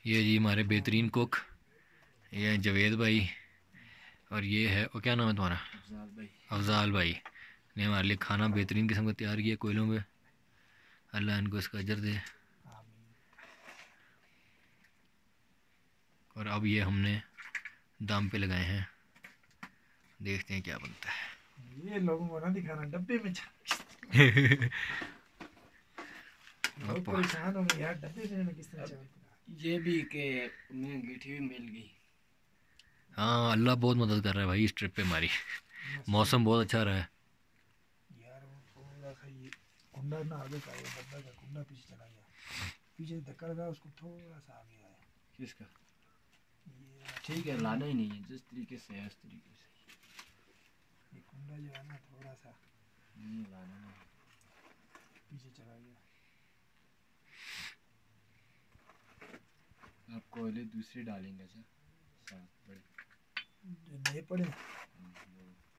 ये जी हमारे बेहतरीन कुक, ये है जवेद भाई, और ये है, और क्या नाम है तुम्हारा? अफजाल भाई। अफजाल भाई ने हमारे लिए खाना बेहतरीन किस्म का तैयार किया कोयलों पे। अल्लाह इनको इसका अजर दे। और अब ये हमने दाम पे लगाए हैं, देखते हैं क्या बनता है। ये लोगों को ना दिखाना डब्बे में बहुत परेशान हो गए यार, डब्बे में मैं किस तरह चावल पका। ये भी के मैं अंगीठी भी मिल गई। हाँ अल्लाह बहुत मदद कर रहा है भाई इस ट्रिप पे हमारी। मौसम बहुत अच्छा रहा है यार वो थोड़ा सा ये कुंडा ना आगे का, ये डब्बे का कुंडा पीछे चला गया, पीछे धक्का लगा उसको थोड़ा सा आगे आया। किसका? ये ठीक है, लाना ही नहीं है, जिस तरीके से है उस तरीके से। ये कुंडा जो है ना थोड़ा सा नहीं लाना नहीं। पीछे चला गया। आप कोयले दूसरे डालेंगे अच्छा, साथ बड़े जो नए पड़े